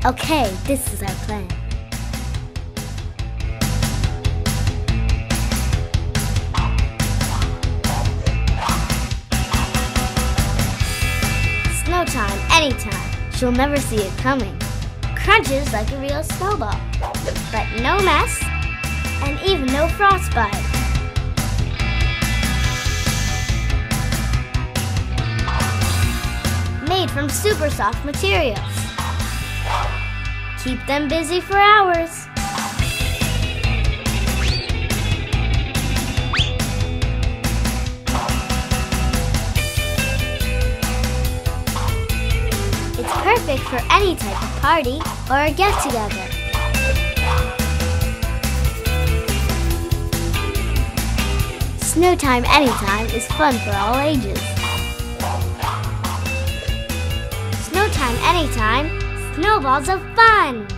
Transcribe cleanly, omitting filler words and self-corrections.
Okay, this is our plan. Snowtime anytime. She'll never see it coming. Crunches like a real snowball. But no mess, and even no frostbite. Made from super soft materials. Keep them busy for hours. It's perfect for any type of party or a get-together. Snowtime Anytime is fun for all ages. Snowtime Anytime, snowballs of fun!